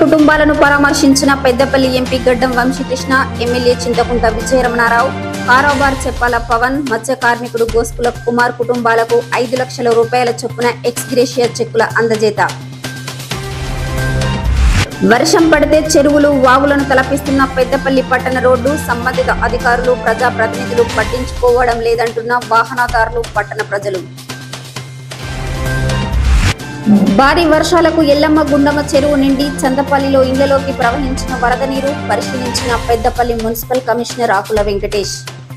కుటుంబాలను పరామర్శించిన Peddapalli MP Gaddam Vamshikrishna, MLA Chinthakunta Vijayaramanarao, కారోబార్ చెప్పాల పవన్, మత్స్య కార్మికుడు గోస్కుల కుమార్ కుటుంబాలకు 5 లక్షల రూపాయల చొప్పున ఎక్స్ గ్రేషియా చెక్కుల అందజేత. వర్షం పడితే చెరువులు, వాగులను తలపిస్తున్న పెద్దపల్లి పట్టణ రోడ్డు సంబంధిత అధికారులు, ప్రజాప్రతినిధులు పట్టించుకోవడం లేదంటున్న వాహనదారులు, పట్టణ ప్రజలు. భారీ వర్షాలకు ఎల్లమ్మ గుండమ్మ చెరువు నిండి చందపల్లిలో ఇళ్లలోకి ప్రవహించిన వరద నీరు పరిశీలించిన Peddapalli municipal commissioner Akula Venkatesh.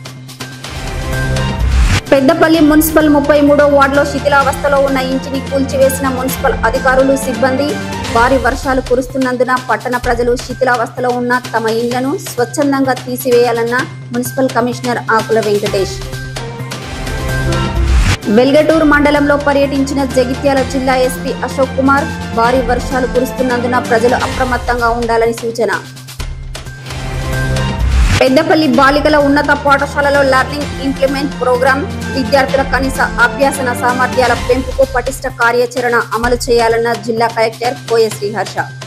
Peddapalli municipal 33వ వార్డులో శిథిలావస్థలో ఉన్న ఇంటిని కూల్చివేసిన మున్సిపల్ అధికారులు, సిబ్బంది. భారీ వర్షాలు కురుస్తున్నందున పట్టణ ప్రజలు శిథిలావస్థలో ఉన్న తమ ఇళ్లను స్వచ్ఛందంగా తీసివేయాలన్న మున్సిపల్ కమిషనర్ ఆకుల వెంకటేష్. వెల్గటూరు మండలంలో పర్యటించిన జగిత్యాల జిల్లా ఎస్పీ అశోక్ కుమార్, భారీ వర్షాలు కురుస్తున్నందున ప్రజలు అప్రమత్తంగా ఉండాలని సూచన. పెద్దపల్లి బాలికల ఉన్నత పాఠశాలలో లెర్నింగ్ ఇంప్లిమెంట్ ప్రోగ్రాం, విద్యార్థుల కనీస అభ్యసన సామర్థ్యాల పెంపుకు పటిష్ట కార్యాచరణ అమలు చేయాలన్న జిల్లా కలెక్టర్ కోయ శ్రీహర్ష.